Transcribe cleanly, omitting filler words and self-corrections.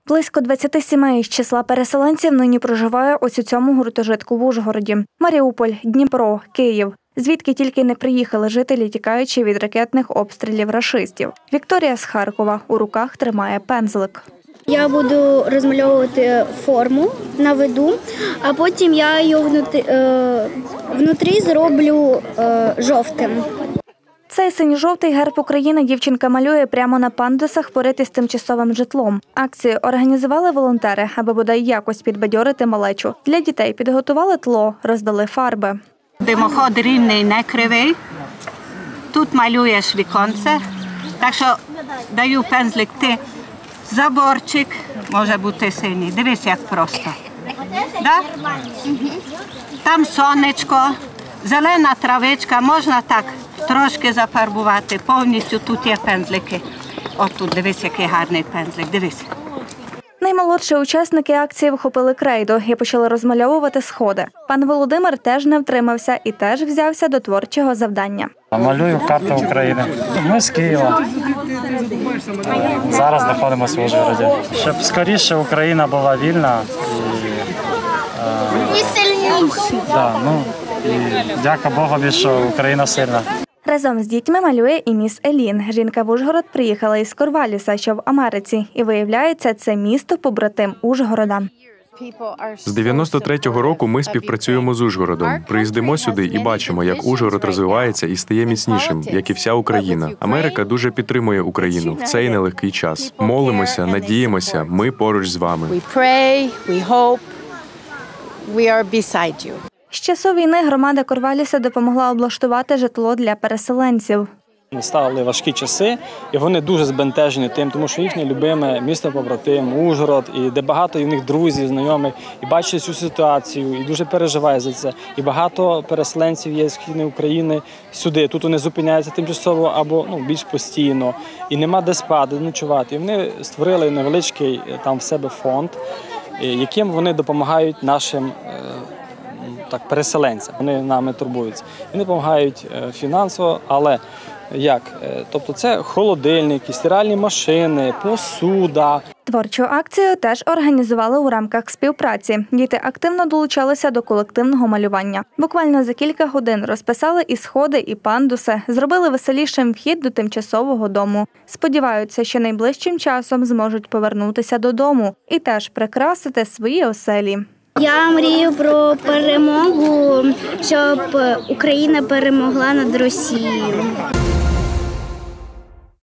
Близько 20 сімей з числа переселенців нині проживає ось у цьому гуртожитку в Ужгороді. Маріуполь, Дніпро, Київ. Звідки тільки не приїхали жителі, тікаючи від ракетних обстрілів рашистів. Вікторія з Харкова у руках тримає пензлик. Я буду розмальовувати форму, наведу, а потім я її внутрі зроблю жовтим. Цей синьо-жовтий герб України дівчинка малює прямо на пандусах поряд із тимчасовим житлом. Акцію організували волонтери, аби бодай якось підбадьорити малечу. Для дітей підготували тло, роздали фарби. Димоход рівний, не кривий. Тут малюєш віконце, так що даю пензлик, ти заборчик, може бути синій. Дивись, як просто. Да? Там сонечко, зелена травичка, можна так трошки зафарбувати, повністю тут є пензлики. От тут, дивись, який гарний пензлик, дивись. Наймолодші учасники акції вхопили крейду і почали розмальовувати сходи. Пан Володимир теж не втримався і теж взявся до творчого завдання. Малюю карту України. Ми з Києва. Зараз знаходимося в Ужгороді. Щоб скоріше Україна була вільна І сильніша. Дяка Богові, що Україна сильна. Разом з дітьми малює і міс Елін. Жінка в Ужгород приїхала із Корваліса, що в Америці. І виявляється, це місто-побратим Ужгорода. З 93-го року ми співпрацюємо з Ужгородом. Приїздимо сюди і бачимо, як Ужгород розвивається і стає міцнішим, як і вся Україна. Америка дуже підтримує Україну в цей нелегкий час. Молимося, надіємося, ми поруч з вами. З часу війни громада Корваліса допомогла облаштувати житло для переселенців. Настали важкі часи, і вони дуже збентежені тим, тому що їхнє любиме місто-побратим, Ужгород, і де багато і в них друзів, знайомих, і бачать цю ситуацію, і дуже переживають за це. І багато переселенців є з Східної України сюди. Тут вони зупиняються тимчасово або більш постійно, і нема де спати, де ночувати. І вони створили невеличкий там в себе фонд, яким вони допомагають нашим переселенцям. Вони нами турбуються. Вони допомагають фінансово, але як? Тобто це холодильники, стиральні машини, посуда. Творчу акцію теж організували у рамках співпраці. Діти активно долучалися до колективного малювання. Буквально за кілька годин розписали і сходи, і пандуси, зробили веселішим вхід до тимчасового дому. Сподіваються, що найближчим часом зможуть повернутися додому і теж прикрасити свої оселі. Я мрію про перемогу, щоб Україна перемогла над Росією.